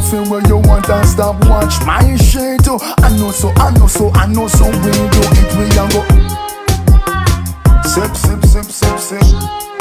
feel what you want and stop watch my shit too. I know so we do it, we a go sip, sip, sip, sip, sip.